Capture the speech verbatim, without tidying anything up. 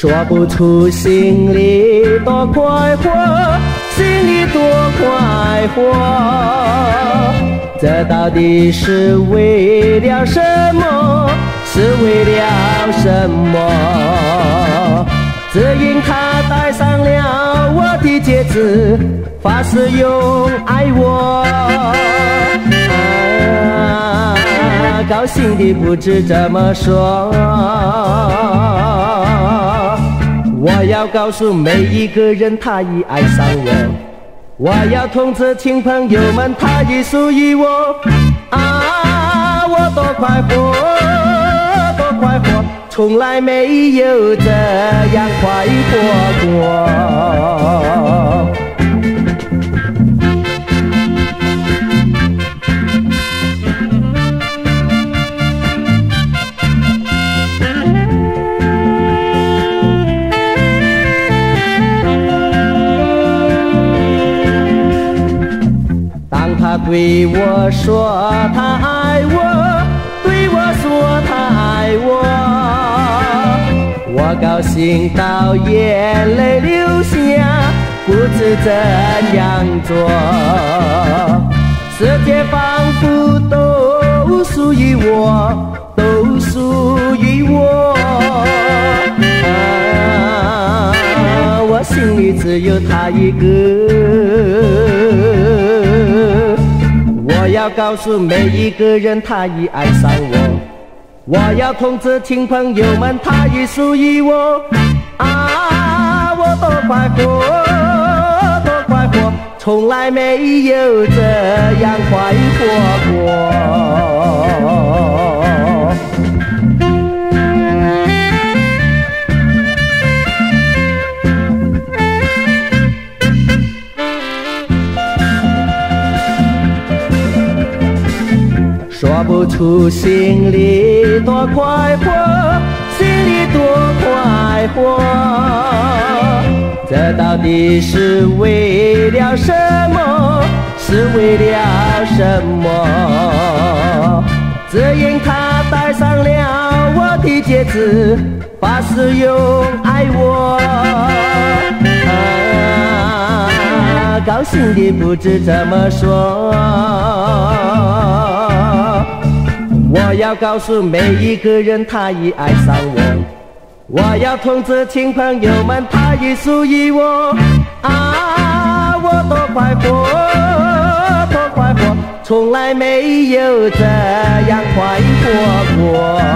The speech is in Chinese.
说不出心里多快活，心里多快活，这到底是为了什么？是为了什么？只因他戴上了我的戒指，发誓永爱我，啊，高兴的不知怎么说。我要告诉每一个人，他已爱上我。我要通知亲朋友们，他已属于我。啊，我多快活，多快活，从来没有这样快活过。他对我说他爱我，对我说他爱我，我高兴到眼泪流下，不知怎样做。世界仿佛都属于我，都属于我，啊，我心里只有他一个。我要告诉每一个人，他已爱上我。我要通知亲朋友们，他已属于我。啊，我多快活，多快活，从来没有这样快活过。说不出心里多快活，心里多快活，这到底是为了什么？是为了什么？只因他戴上了我的戒指，发誓永爱我，啊，高兴的不知怎么说。我要告诉每一个人，他已爱上我。我要通知亲朋友们，他已属于我。啊，我多快活，多快活，从来没有这样快活过。